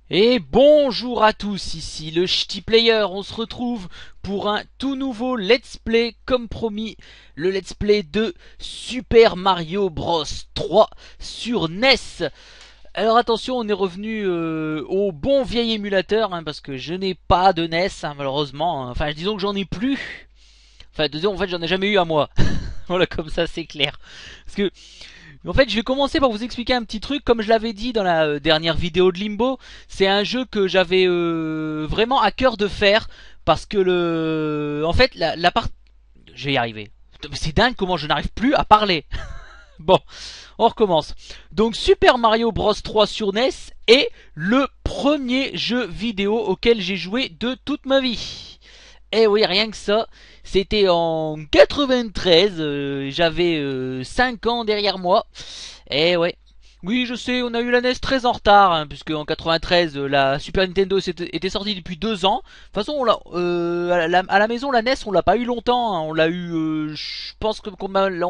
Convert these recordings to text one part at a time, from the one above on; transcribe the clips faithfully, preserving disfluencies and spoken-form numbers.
Et bonjour à tous, ici le Ch'ti Player, on se retrouve pour un tout nouveau Let's Play, comme promis, le Let's Play de Super Mario Bros trois sur N E S. Alors attention, on est revenu euh, au bon vieil émulateur, hein, parce que je n'ai pas de N E S, hein, malheureusement, hein. Enfin disons que j'en ai plus, enfin disons en fait j'en ai jamais eu à moi, voilà comme ça c'est clair, parce que... En fait, je vais commencer par vous expliquer un petit truc. Comme je l'avais dit dans la euh, dernière vidéo de Limbo, c'est un jeu que j'avais euh, vraiment à cœur de faire. Parce que le... En fait, la, la part... Je vais y arriver. C'est dingue comment je n'arrive plus à parler. Bon, on recommence. Donc Super Mario Bros trois sur N E S est le premier jeu vidéo auquel j'ai joué de toute ma vie. Eh oui, rien que ça. C'était en quatre-vingt-treize, euh, j'avais euh, cinq ans derrière moi. Eh ouais. Oui, je sais, on a eu la N E S très en retard, hein, puisque en quatre-vingt-treize, euh, la Super Nintendo était, était sortie depuis deux ans. De toute façon, on l'a, euh, à, la, à la maison, la N E S, on l'a pas eu longtemps. Hein, on l'a eu, euh, je pense que qu'on m'a...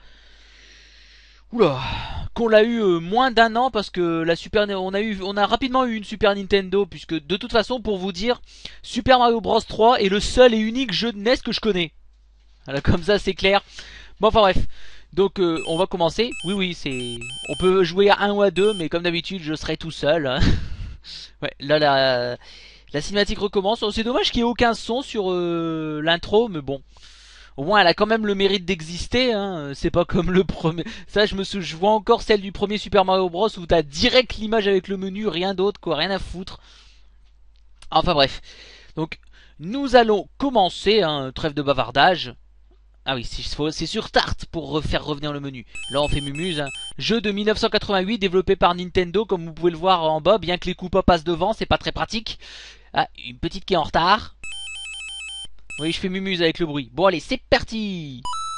Oula, qu'on l'a eu euh, moins d'un an parce que la Super, on a eu, on a rapidement eu une Super Nintendo, puisque de toute façon, pour vous dire, Super Mario Bros trois est le seul et unique jeu de N E S que je connais. Voilà, comme ça c'est clair. Bon, enfin bref, donc euh, on va commencer. Oui, oui, c'est, on peut jouer à un ou à deux, mais comme d'habitude, je serai tout seul. Hein. Ouais, là la, la cinématique recommence. Oh, c'est dommage qu'il n'y ait aucun son sur euh, l'intro, mais bon. Au moins, elle a quand même le mérite d'exister, hein. C'est pas comme le premier. Ça, je me sou... je vois encore celle du premier Super Mario Bros où t'as direct l'image avec le menu, rien d'autre, quoi, rien à foutre. Enfin bref. Donc, nous allons commencer, hein, trêve de bavardage. Ah oui, c'est sur Start pour faire revenir le menu. Là, on fait mumuse, hein. Jeu de mille neuf cent quatre-vingt-huit développé par Nintendo, comme vous pouvez le voir en bas, bien que les coups passent devant, c'est pas très pratique. Ah, une petite qui est en retard. Oui, je fais mumuse avec le bruit. Bon, allez, c'est parti.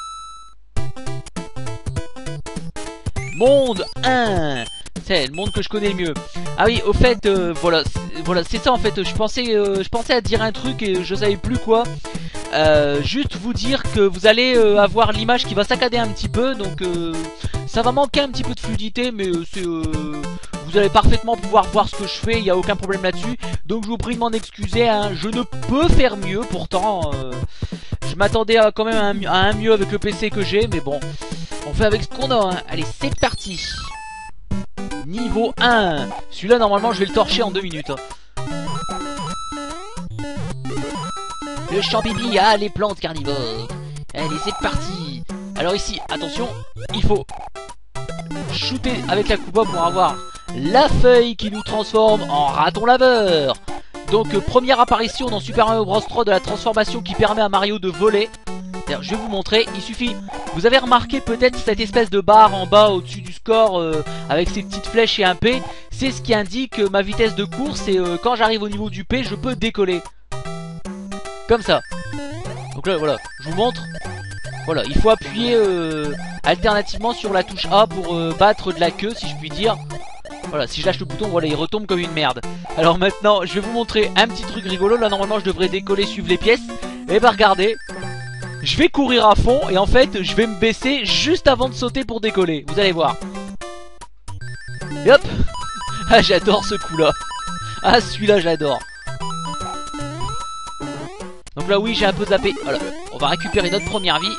Monde un. C'est le monde que je connais le mieux. Ah oui, au fait, euh, voilà, voilà, c'est ça en fait. Je pensais, euh, je pensais à dire un truc et je savais plus quoi. Euh, juste vous dire que vous allez euh, avoir l'image qui va saccader un petit peu, donc euh, ça va manquer un petit peu de fluidité, mais euh, c'est, euh, vous allez parfaitement pouvoir voir ce que je fais, il n'y a aucun problème là-dessus. Donc je vous prie de m'en excuser, hein. Je ne peux faire mieux, pourtant euh, je m'attendais à quand même à un, à un mieux avec le P C que j'ai, mais bon, on fait avec ce qu'on a, hein. Allez, c'est parti. Niveau un. Celui-là normalement je vais le torcher en deux minutes, hein. Le champipi a les plantes carnivores. Allez, c'est parti. Alors ici, attention, il faut shooter avec la coupe pour avoir la feuille qui nous transforme en raton laveur. Donc euh, première apparition dans Super Mario Bros trois de la transformation qui permet à Mario de voler. Je vais vous montrer, il suffit, vous avez remarqué peut-être cette espèce de barre en bas au-dessus du score euh, avec ces petites flèches et un P. C'est ce qui indique euh, ma vitesse de course et euh, quand j'arrive au niveau du P, je peux décoller. Comme ça. Donc là voilà, je vous montre. Voilà, il faut appuyer euh, alternativement sur la touche A pour euh, battre de la queue, si je puis dire. Voilà, si je lâche le bouton, voilà, il retombe comme une merde. Alors maintenant, je vais vous montrer un petit truc rigolo. Là normalement je devrais décoller, suivre les pièces. Et bah regardez, je vais courir à fond et en fait je vais me baisser juste avant de sauter pour décoller. Vous allez voir. Et hop. Ah, j'adore ce coup là. Ah, celui-là j'adore. Donc là oui, j'ai un peu zappé. Voilà, on va récupérer notre première vie.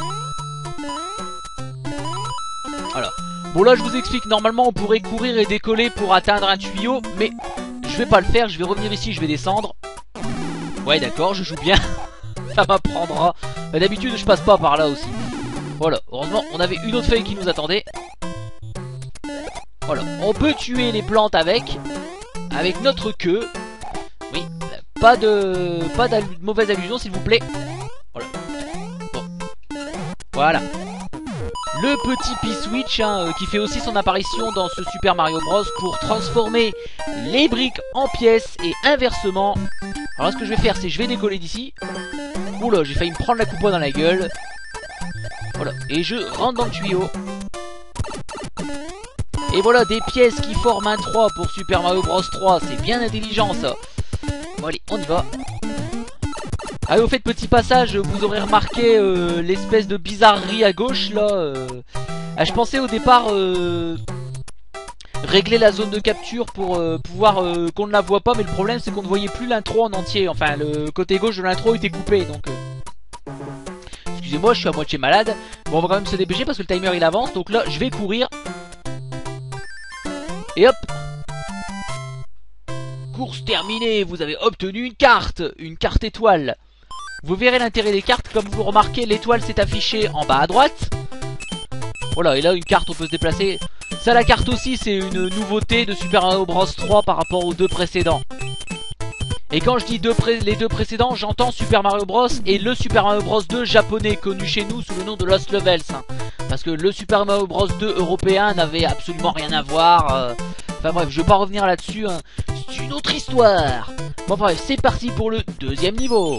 Voilà. Bon là je vous explique, normalement on pourrait courir et décoller pour atteindre un tuyau, mais je vais pas le faire, je vais revenir ici, je vais descendre. Ouais d'accord, je joue bien. Ça m'apprendra. D'habitude je passe pas par là aussi. Voilà, heureusement on avait une autre feuille qui nous attendait. Voilà, on peut tuer les plantes avec Avec notre queue. Oui, pas de pas de mauvaise allusion s'il vous plaît. Voilà. Bon. Voilà. Le petit P-Switch, hein, euh, qui fait aussi son apparition dans ce Super Mario Bros pour transformer les briques en pièces et inversement. Alors là, ce que je vais faire, c'est je vais décoller d'ici. Oula, j'ai failli me prendre la coupe dans la gueule. Voilà, et je rentre dans le tuyau. Et voilà, des pièces qui forment un trois pour Super Mario Bros trois. C'est bien intelligent ça. Bon allez, on y va. Ah, au fait, petit passage, vous aurez remarqué euh, l'espèce de bizarrerie à gauche là. Euh... Ah, je pensais au départ euh... régler la zone de capture pour euh, pouvoir euh, qu'on ne la voit pas. Mais le problème c'est qu'on ne voyait plus l'intro en entier. Enfin le côté gauche de l'intro était coupé donc... Euh... Excusez-moi, je suis à moitié malade. Bon, on va quand même se dépêcher parce que le timer il avance. Donc là, je vais courir. Et hop. Course terminée. Vous avez obtenu une carte. Une carte étoile. Vous verrez l'intérêt des cartes. Comme vous remarquez, l'étoile s'est affichée en bas à droite. Voilà, et là, une carte, on peut se déplacer. Ça, la carte aussi, c'est une nouveauté de Super Mario Bros trois par rapport aux deux précédents. Et quand je dis deux pré les deux précédents, j'entends Super Mario Bros et le Super Mario Bros deux japonais, connu chez nous sous le nom de Lost Levels. Hein. Parce que le Super Mario Bros deux européen n'avait absolument rien à voir. Euh... Enfin bref, je vais pas revenir là-dessus. Hein. C'est une autre histoire. Bon bref, c'est parti pour le deuxième niveau.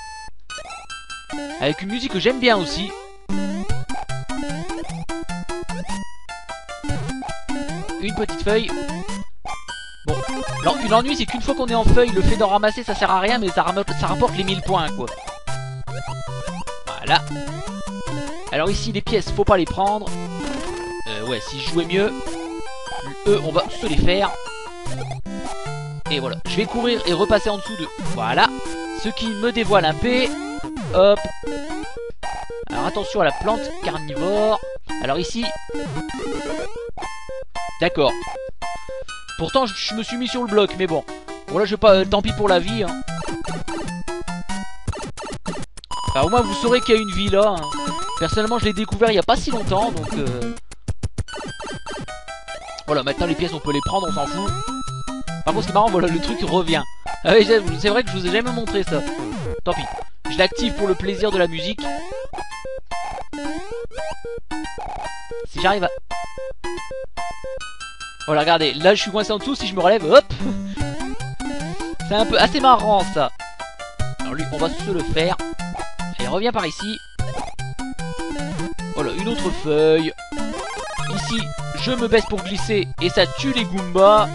Avec une musique que j'aime bien aussi. Une petite feuille. Bon, l'ennui c'est qu'une fois qu'on est en feuille, le fait d'en ramasser ça sert à rien, mais ça, ça rapporte les mille points quoi. Voilà. Alors ici les pièces, faut pas les prendre. Euh, ouais, si je jouais mieux. Eux, on va se les faire. Et voilà, je vais courir et repasser en dessous de... Voilà. Ce qui me dévoile un P. Hop. Alors attention à la plante carnivore. Alors ici... D'accord. Pourtant je me suis mis sur le bloc, mais bon. Bon là je vais pas, euh, tant pis pour la vie hein. Enfin, au moins vous saurez qu'il y a une vie là hein. Personnellement je l'ai découvert il y a pas si longtemps. Donc euh... voilà, maintenant les pièces on peut les prendre, on s'en fout. Par contre c'est marrant, voilà le truc revient. Ah oui, c'est vrai que je vous ai jamais montré ça. Tant pis, je l'active pour le plaisir de la musique. Si j'arrive à... Voilà, regardez, là je suis coincé en dessous, si je me relève, hop. C'est un peu assez marrant ça. Alors lui, on va se le faire. Allez, reviens par ici. Voilà, une autre feuille. Ici, je me baisse pour glisser et ça tue les Goombas.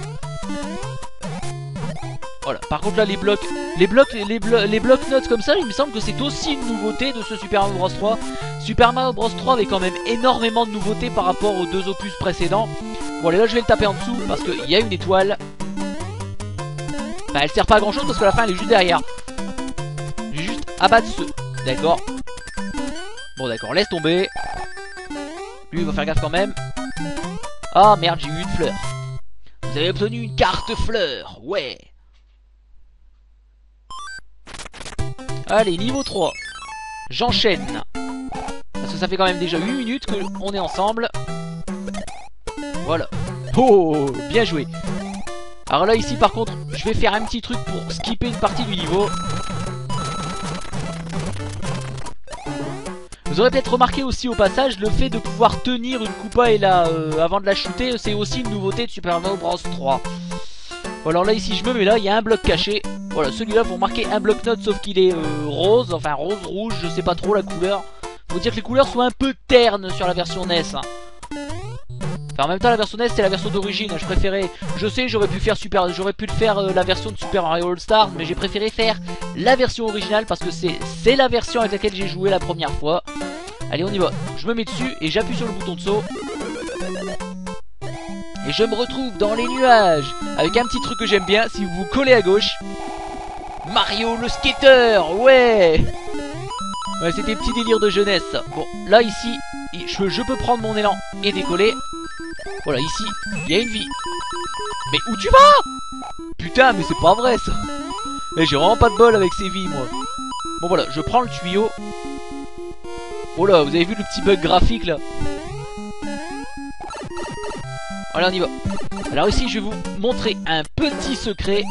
Voilà, par contre là les blocs, les blocs, les, blo les blocs notes comme ça, il me semble que c'est aussi une nouveauté de ce Super Mario Bros trois. Super Mario Bros trois avait quand même énormément de nouveautés par rapport aux deux opus précédents. Bon allez, là je vais le taper en dessous parce qu'il y a une étoile. Enfin elle sert pas à grand chose parce que la fin elle est juste derrière. J'ai juste abattre ce... D'accord. Bon d'accord, laisse tomber. Lui il va faire gaffe quand même. Ah merde, j'ai eu une fleur. Vous avez obtenu une carte fleur, ouais. Allez, niveau trois. J'enchaîne. Parce que ça fait quand même déjà huit minutes qu'on est ensemble. Voilà. Oh, bien joué. Alors là, ici, par contre, je vais faire un petit truc pour skipper une partie du niveau. Vous aurez peut-être remarqué aussi au passage le fait de pouvoir tenir une Koopa et la, euh, avant de la shooter. C'est aussi une nouveauté de Super Mario Bros trois. Bon, alors là, ici, je me mets là, il y a un bloc caché. Voilà, celui-là, vous remarquez un bloc note, sauf qu'il est euh, rose, enfin rose-rouge, je sais pas trop la couleur. Faut dire que les couleurs sont un peu ternes sur la version N E S. Hein. Enfin, en même temps, la version N E S, c'est la version d'origine. Je préférais, je sais, j'aurais pu faire super, j'aurais pu le faire euh, la version de Super Mario All Stars, mais j'ai préféré faire la version originale parce que c'est c'est la version avec laquelle j'ai joué la première fois. Allez, on y va. Je me mets dessus et j'appuie sur le bouton de saut. Et je me retrouve dans les nuages avec un petit truc que j'aime bien. Si vous vous collez à gauche, Mario le skater, ouais. Ouais, c'était petit délire de jeunesse. Bon, là ici, je, je peux prendre mon élan et décoller. Voilà, ici, il y a une vie. Mais où tu vas? Putain, mais c'est pas vrai ça. Et j'ai vraiment pas de bol avec ces vies, moi. Bon voilà, je prends le tuyau. Oh là, vous avez vu le petit bug graphique là? Allez, on y va. Alors ici, je vais vous montrer un petit secret.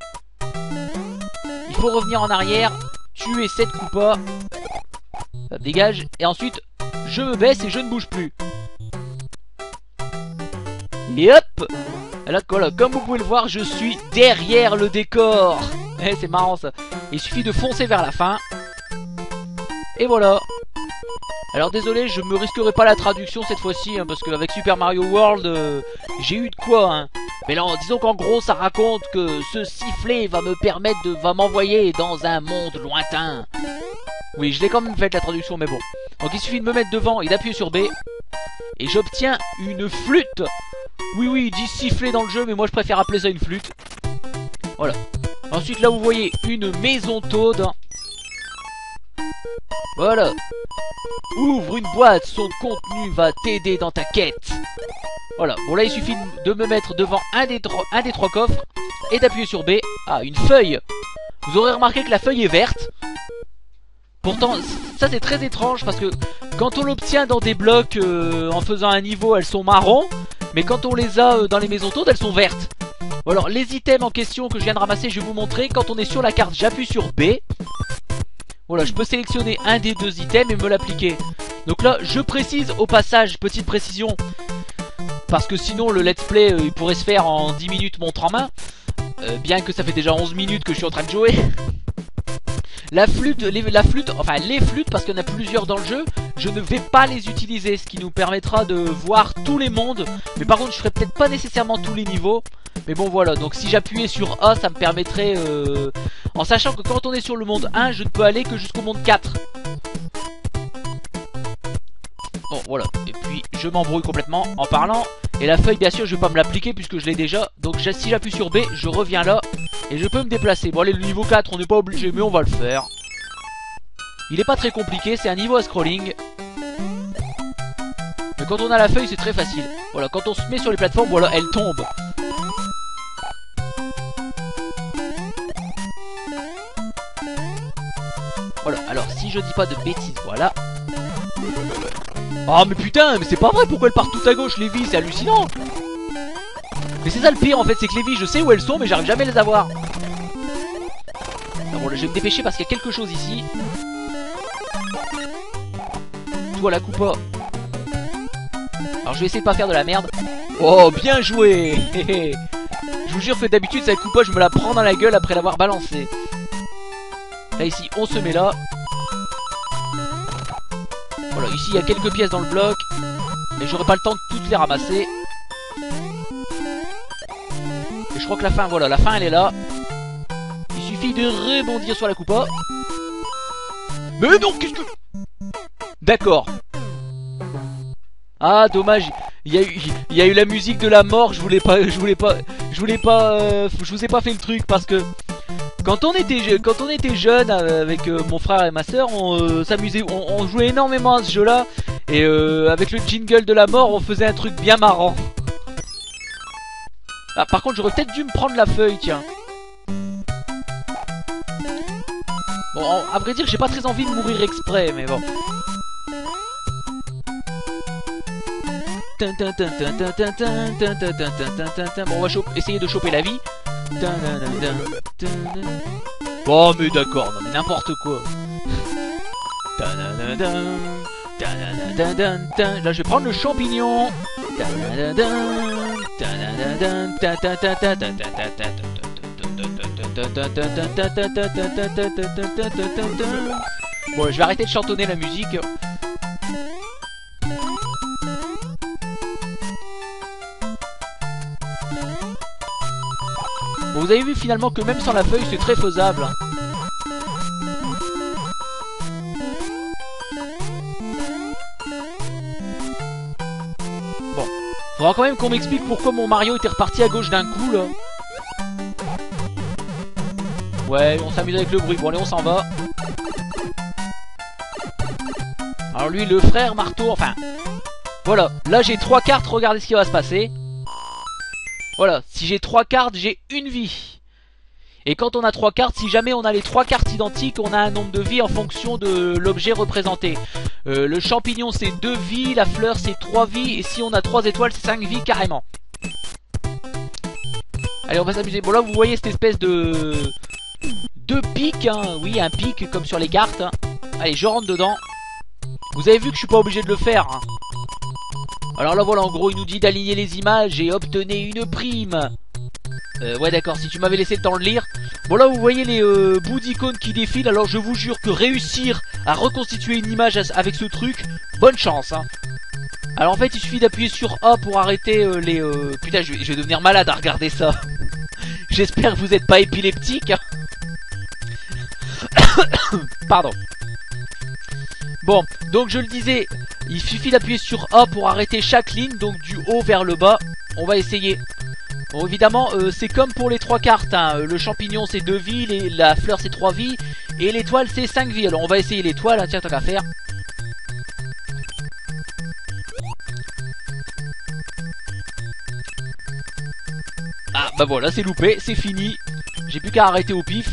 Il faut revenir en arrière, tuer cette Koopa. Ça dégage. Et ensuite, je me baisse et je ne bouge plus. Et hop. Là, voilà, comme vous pouvez le voir, je suis derrière le décor. Eh, c'est marrant ça. Il suffit de foncer vers la fin. Et voilà. Alors désolé, je me risquerai pas la traduction cette fois-ci, hein, parce qu'avec Super Mario World, euh, j'ai eu de quoi. Hein. Mais là, disons qu'en gros, ça raconte que ce sifflet va me permettre de, va m'envoyer dans un monde lointain. Oui, je l'ai quand même fait la traduction, mais bon. Donc il suffit de me mettre devant et d'appuyer sur B, et j'obtiens une flûte. Oui oui, ils disent siffler dans le jeu, mais moi je préfère appeler ça une flûte. Voilà. Ensuite là vous voyez une maison Toad. Voilà. Ouvre une boîte, son contenu va t'aider dans ta quête. Voilà, bon là il suffit de me mettre devant un des, un des trois coffres et d'appuyer sur B. Ah, une feuille. Vous aurez remarqué que la feuille est verte. Pourtant, ça c'est très étrange parce que quand on l'obtient dans des blocs euh, en faisant un niveau, elles sont marron. Mais quand on les a euh, dans les maisons Toad, elles sont vertes. Bon, alors les items en question que je viens de ramasser, je vais vous montrer. Quand on est sur la carte, j'appuie sur B. Voilà, je peux sélectionner un des deux items et me l'appliquer. Donc là, je précise au passage, petite précision, parce que sinon le let's play euh, il pourrait se faire en dix minutes montre en main, euh, bien que ça fait déjà onze minutes que je suis en train de jouer. La flûte, les, la flûte, enfin les flûtes, parce qu'il y en a plusieurs dans le jeu, je ne vais pas les utiliser, ce qui nous permettra de voir tous les mondes. Mais par contre je ferai peut-être pas nécessairement tous les niveaux. Mais bon voilà, donc si j'appuyais sur A, ça me permettrait, euh, en sachant que quand on est sur le monde un, je ne peux aller que jusqu'au monde quatre. Bon voilà, et puis je m'embrouille complètement en parlant. Et la feuille bien sûr je vais pas me l'appliquer puisque je l'ai déjà. Donc si j'appuie sur B, je reviens là et je peux me déplacer. Bon allez, le niveau quatre on n'est pas obligé mais on va le faire. Il est pas très compliqué, c'est un niveau à scrolling. Mais quand on a la feuille c'est très facile. Voilà, quand on se met sur les plateformes, voilà, elle tombe. Voilà, alors si je dis pas de bêtises, voilà. Oh mais putain, mais c'est pas vrai, pourquoi elles partent tout à gauche les vies, c'est hallucinant. Mais c'est ça le pire en fait, c'est que les vies je sais où elles sont mais j'arrive jamais à les avoir. Alors bon là je vais me dépêcher parce qu'il y a quelque chose ici. Toi la coupa. Alors je vais essayer de pas faire de la merde. Oh bien joué. Je vous jure que d'habitude cette coupa je me la prends dans la gueule après l'avoir balancée. Là ici on se met là. Voilà, ici il y a quelques pièces dans le bloc. Et j'aurai pas le temps de toutes les ramasser. Et je crois que la fin, voilà, la fin elle est là. Il suffit de rebondir sur la coupa. Mais non, qu'est-ce que... D'accord. Ah dommage, il y a eu, il y a eu la musique de la mort. Je voulais pas, je voulais pas, je voulais pas, euh, je vous ai pas fait le truc parce que quand on était, quand on était jeune avec euh, mon frère et ma soeur, on euh, s'amusait, on, on jouait énormément à ce jeu-là et euh, avec le jingle de la mort, on faisait un truc bien marrant. Ah, par contre, j'aurais peut-être dû me prendre la feuille, tiens. Bon, à vrai dire, j'ai pas très envie de mourir exprès, mais bon. Bon, on va essayer de choper la vie. Bon, mais d'accord, non mais n'importe quoi. Là, je vais prendre le champignon. Bon, je vais arrêter de chantonner la musique. Bon, vous avez vu finalement que même sans la feuille c'est très faisable. Bon, faudra quand même qu'on m'explique pourquoi mon Mario était reparti à gauche d'un coup là. Ouais, on s'amuse avec le bruit. Bon allez, on s'en va. Alors lui, le frère marteau, enfin... Voilà, là j'ai trois cartes, regardez ce qui va se passer. Voilà, si j'ai trois cartes, j'ai une vie. Et quand on a trois cartes, si jamais on a les trois cartes identiques, on a un nombre de vies en fonction de l'objet représenté. Euh, le champignon c'est deux vies, la fleur c'est trois vies, et si on a trois étoiles c'est cinq vies carrément. Allez, on va s'amuser. Bon là vous voyez cette espèce de... de pic, hein. Oui, un pic comme sur les cartes. Allez, je rentre dedans. Vous avez vu que je suis pas obligé de le faire, hein. Alors là voilà, en gros il nous dit d'aligner les images et obtenez une prime. Euh, ouais d'accord, si tu m'avais laissé le temps de lire. Bon là vous voyez les euh, bouts d'icônes qui défilent. Alors je vous jure que réussir à reconstituer une image avec ce truc, bonne chance, hein. Alors en fait il suffit d'appuyer sur A pour arrêter euh, les... Euh... Putain je vais, je vais devenir malade à regarder ça. J'espère que vous n'êtes pas épileptique, hein. Pardon. Bon, donc je le disais, il suffit d'appuyer sur A pour arrêter chaque ligne, donc du haut vers le bas. on va essayer. Bon, évidemment, euh, c'est comme pour les trois cartes, hein. Le champignon c'est deux vies, les, la fleur c'est trois vies, et l'étoile c'est cinq vies. Alors on va essayer l'étoile, hein. Tiens, tant qu'à faire. Ah bah voilà, c'est loupé, c'est fini. J'ai plus qu'à arrêter au pif.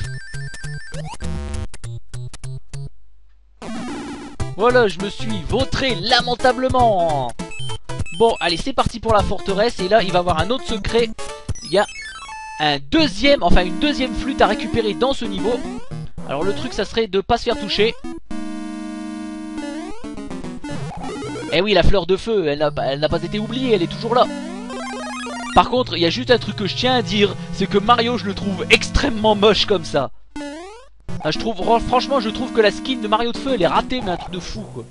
Voilà, je me suis vautré lamentablement. Bon, allez, c'est parti pour la forteresse. Et là, il va y avoir un autre secret. Il y a un deuxième, enfin une deuxième flûte à récupérer dans ce niveau. Alors le truc, ça serait de pas se faire toucher. Eh oui, la fleur de feu, elle n'a elle n'a pas été oubliée, elle est toujours là. Par contre, il y a juste un truc que je tiens à dire, c'est que Mario, je le trouve extrêmement moche comme ça. Ah, je trouve, franchement, je trouve que la skin de Mario de feu, elle est ratée, mais un truc de fou, quoi.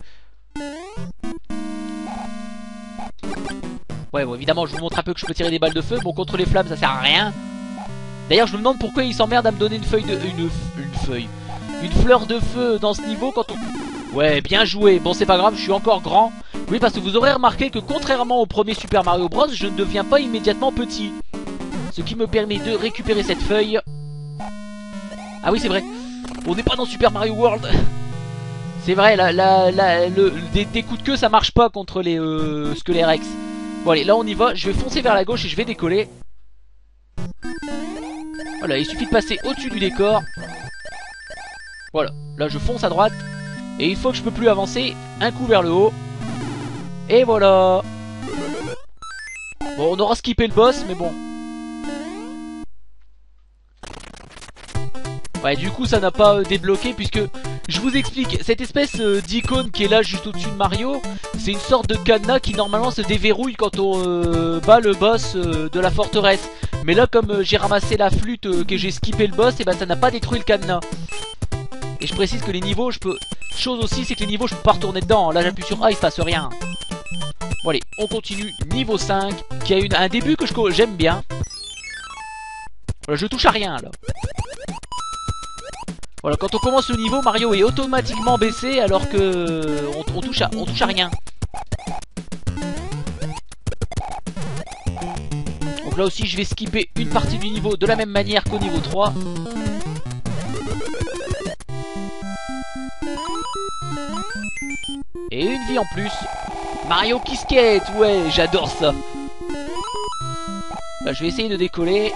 Ouais, bon, évidemment, je vous montre un peu que je peux tirer des balles de feu. Bon, contre les flammes, ça sert à rien. D'ailleurs, je me demande pourquoi il s'emmerde à me donner une feuille de... Une, une feuille. Une fleur de feu dans ce niveau quand on... Ouais, bien joué. Bon, c'est pas grave, je suis encore grand. Oui, parce que vous aurez remarqué que contrairement au premier Super Mario Bros, je ne deviens pas immédiatement petit. Ce qui me permet de récupérer cette feuille. Ah oui, c'est vrai. On n'est pas dans Super Mario World. C'est vrai, la, la, la, le, des, des coups de queue, ça marche pas contre les euh, Skelerex. Bon, allez, là, on y va. Je vais foncer vers la gauche et je vais décoller. Voilà, il suffit de passer au-dessus du décor. Voilà, là, je fonce à droite. Et une fois que je peux plus avancer, un coup vers le haut. Et voilà. Bon, on aura skippé le boss, mais bon. Ouais, du coup, ça n'a pas euh, débloqué puisque... Je vous explique, cette espèce euh, d'icône qui est là juste au-dessus de Mario, c'est une sorte de cadenas qui normalement se déverrouille quand on euh, bat le boss euh, de la forteresse. Mais là, comme euh, j'ai ramassé la flûte, euh, que j'ai skippé le boss, et ben ça n'a pas détruit le cadenas. Et je précise que les niveaux, je peux... Chose aussi, c'est que les niveaux, je peux pas retourner dedans. Là, j'appuie sur A, il se passe rien. Bon, allez, on continue. Niveau cinq, qui a une, un début que j'aime bien. Voilà, je touche à rien, là. Voilà, quand on commence le niveau, Mario est automatiquement baissé alors que on, on, touche, à, on touche à rien. Donc là aussi, je vais skipper une partie du niveau de la même manière qu'au niveau trois. Et une vie en plus. Mario qui skate, ouais, j'adore ça. Là, je vais essayer de décoller.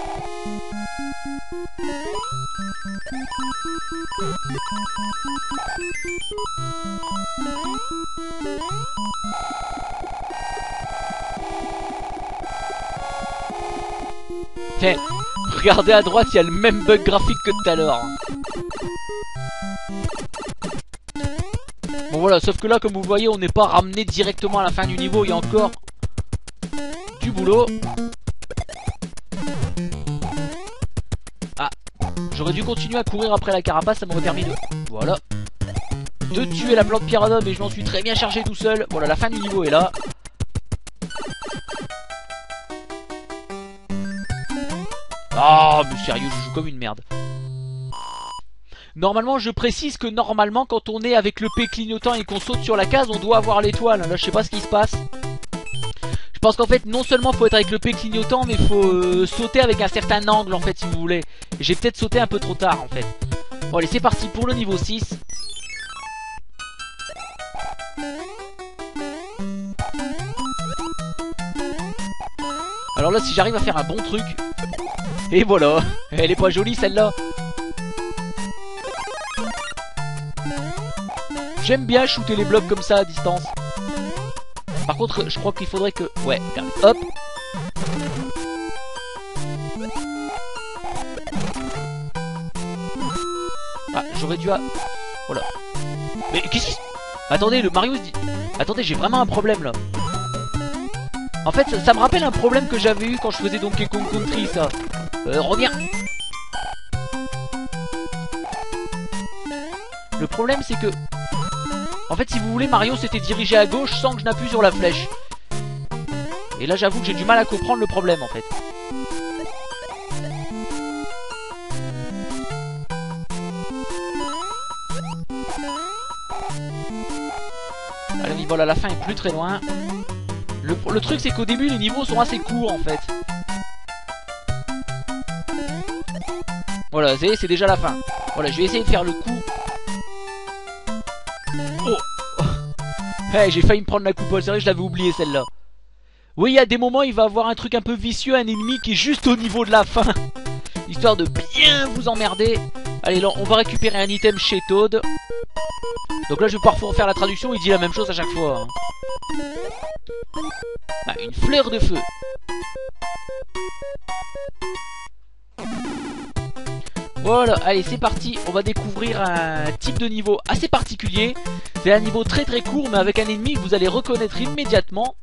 Tiens, regardez à droite, il y a le même bug graphique que tout à l'heure. Bon voilà, sauf que là, comme vous voyez, on n'est pas ramené directement à la fin du niveau. Il y a encore du boulot. Ah, j'aurais dû continuer à courir après la carapace, ça m'aurait permis de... Voilà. De tuer la plante piranha, mais je m'en suis très bien chargé tout seul. Voilà, la fin du niveau est là. Ah, oh, mais sérieux, je joue comme une merde. Normalement, je précise que normalement, quand on est avec le P clignotant et qu'on saute sur la case, on doit avoir l'étoile. Là, je sais pas ce qui se passe. Je pense qu'en fait, non seulement faut être avec le P clignotant, mais faut euh, sauter avec un certain angle, en fait, si vous voulez. J'ai peut-être sauté un peu trop tard, en fait. Bon, allez, c'est parti pour le niveau six. Alors là, si j'arrive à faire un bon truc... Et voilà. Elle est pas jolie, celle-là. J'aime bien shooter les blocs comme ça à distance. Par contre, je crois qu'il faudrait que... Ouais, regardez, hop. Ah, j'aurais dû... À... Voilà. Mais qu'est-ce qui... Attendez, le Mario se dit... Attendez, j'ai vraiment un problème, là. En fait, ça, ça me rappelle un problème que j'avais eu quand je faisais Donkey Kong Country, ça. Euh, reviens. Le problème, c'est que... En fait, si vous voulez, Mario s'était dirigé à gauche sans que je n'appuie sur la flèche. Et là, j'avoue que j'ai du mal à comprendre le problème, en fait. Allez, voilà, la fin est plus très loin. Le, le truc c'est qu'au début les niveaux sont assez courts en fait. Voilà, vous voyez, c'est déjà la fin. Voilà, je vais essayer de faire le coup. Oh, hey, j'ai failli me prendre la coupole, c'est vrai que je l'avais oublié celle-là. Oui, il y a des moments il va avoir un truc un peu vicieux, un ennemi qui est juste au niveau de la fin. Histoire de bien vous emmerder. Allez, là, on va récupérer un item chez Toad. Donc là, je vais parfois faire la traduction, il dit la même chose à chaque fois. Hein. Ah, une fleur de feu. Voilà, allez, c'est parti. On va découvrir un type de niveau assez particulier. C'est un niveau très très court, mais avec un ennemi que vous allez reconnaître immédiatement.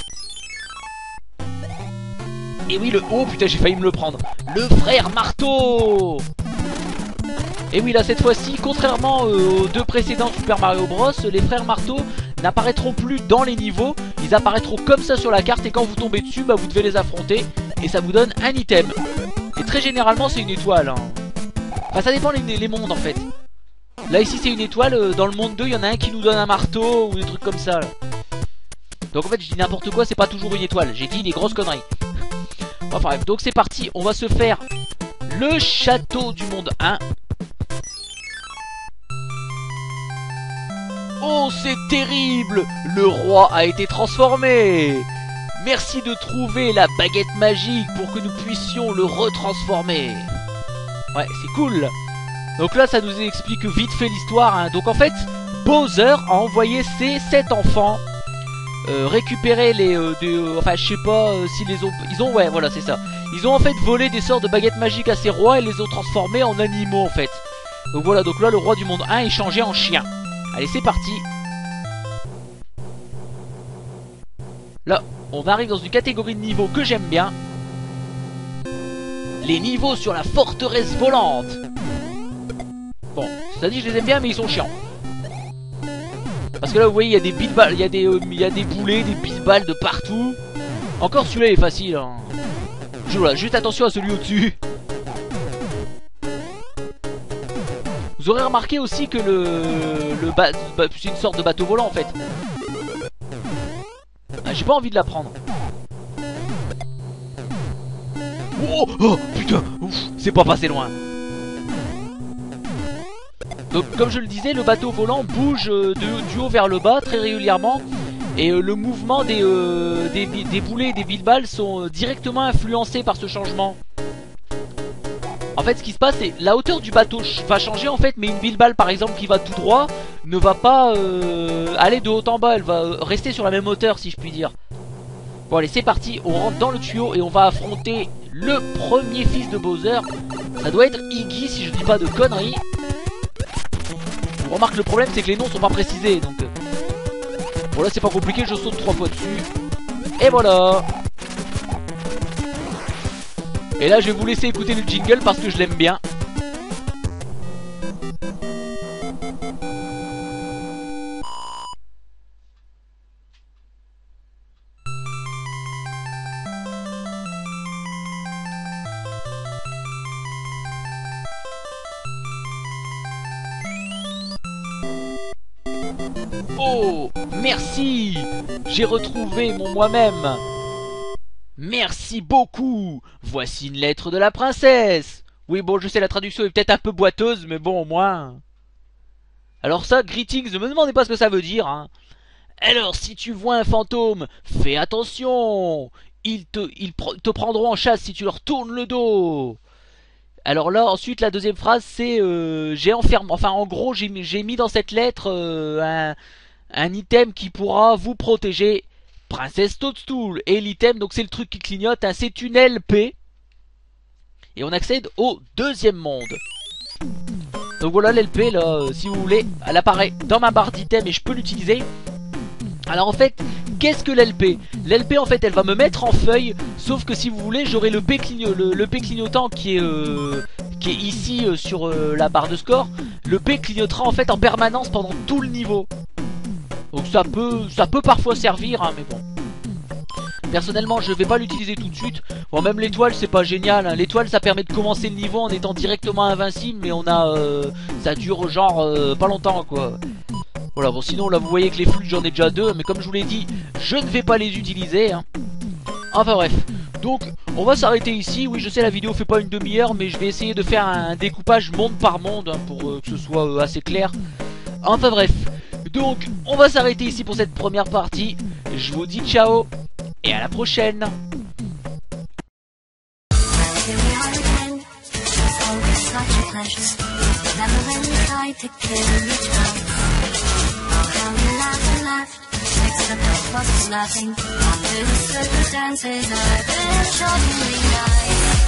Et oui, le... Oh putain, j'ai failli me le prendre. Le frère marteau. Et oui, là, cette fois-ci, contrairement euh, aux deux précédents Super Mario Bros, les frères marteau n'apparaîtront plus dans les niveaux. Ils apparaîtront comme ça sur la carte, et quand vous tombez dessus, bah, vous devez les affronter. Et ça vous donne un item. Et très généralement, c'est une étoile. Hein. Enfin, ça dépend les, les mondes, en fait. Là, ici, c'est une étoile. Euh, dans le monde deux, il y en a un qui nous donne un marteau, ou des trucs comme ça. Là. Donc, en fait, je dis n'importe quoi, c'est pas toujours une étoile. J'ai dit des grosses conneries. Enfin bref, donc c'est parti, on va se faire le château du monde un. Oh, c'est terrible! Le roi a été transformé! Merci de trouver la baguette magique pour que nous puissions le retransformer. Ouais, c'est cool. Donc là, ça nous explique vite fait l'histoire. Hein. Donc en fait, Bowser a envoyé ses sept enfants Euh, récupérer les euh, des, euh, enfin je sais pas euh, si les ont ils ont ouais voilà c'est ça ils ont en fait volé des sortes de baguettes magiques à ces rois et les ont transformés en animaux en fait. Donc voilà, donc là le roi du monde un est changé en chien. Allez, c'est parti. Là on arrive dans une catégorie de niveaux que j'aime bien, les niveaux sur la forteresse volante. Bon, ça dit je les aime bien, mais ils sont chiants. Parce que là vous voyez il y a des billes-balles, il y a des euh, il y a des boulets, des billes-balles de partout. Encore celui-là est facile hein. Je, voilà, juste attention à celui au-dessus. Vous aurez remarqué aussi que le le ba... bah, c'est une sorte de bateau volant en fait. Ah, j'ai pas envie de la prendre. Oh, oh putain, ouf, c'est pas passé loin. Donc comme je le disais, le bateau volant bouge de, du haut vers le bas très régulièrement. Et euh, le mouvement des, euh, des, des boulets et des billes-balles sont euh, directement influencés par ce changement. En fait ce qui se passe c'est la hauteur du bateau va changer en fait. Mais une bille-balle par exemple qui va tout droit ne va pas euh, aller de haut en bas. Elle va rester sur la même hauteur si je puis dire. Bon allez, c'est parti, on rentre dans le tuyau et on va affronter le premier fils de Bowser. Ça doit être Iggy si je dis pas de conneries. On remarque le problème c'est que les noms sont pas précisés donc euh... bon là c'est pas compliqué, je saute trois fois dessus. Et voilà. Et là je vais vous laisser écouter le jingle parce que je l'aime bien. Oh, merci. J'ai retrouvé mon moi-même. Merci beaucoup. Voici une lettre de la princesse. Oui, bon, je sais, la traduction est peut-être un peu boiteuse, mais bon, au moins. Alors ça, greetings, ne me demandez pas ce que ça veut dire, hein. Alors, si tu vois un fantôme, fais attention. Ils te, ils te prendront en chasse si tu leur tournes le dos. Alors là, ensuite, la deuxième phrase, c'est euh, j'ai enfermé, enfin, en gros, j'ai mis dans cette lettre euh, un, un item qui pourra vous protéger, Princesse Toadstool. Et l'item, donc c'est le truc qui clignote, hein, c'est une L P. Et on accède au deuxième monde. Donc voilà l'L P, là, euh, si vous voulez, elle apparaît dans ma barre d'item et je peux l'utiliser. Alors en fait, qu'est-ce que l'L P? L'L P en fait elle va me mettre en feuille. Sauf que si vous voulez j'aurai le P cligno le, le P clignotant qui est, euh, qui est ici euh, sur euh, la barre de score. Le P clignotera en fait en permanence pendant tout le niveau. Donc ça peut, ça peut parfois servir hein, mais bon. Personnellement je vais pas l'utiliser tout de suite. Bon, même l'étoile c'est pas génial hein. L'étoile ça permet de commencer le niveau en étant directement invincible. Mais on a euh, ça dure genre euh, pas longtemps quoi. Voilà, bon sinon là vous voyez que les flux j'en ai déjà deux, mais comme je vous l'ai dit, je ne vais pas les utiliser hein. Enfin bref, donc on va s'arrêter ici. Oui je sais la vidéo fait pas une demi-heure, mais je vais essayer de faire un découpage monde par monde hein, pour euh, que ce soit euh, assez clair. Enfin bref, donc on va s'arrêter ici pour cette première partie. Je vous dis ciao et à la prochaine. Except I was laughing under the circumstances I've been showing me nice.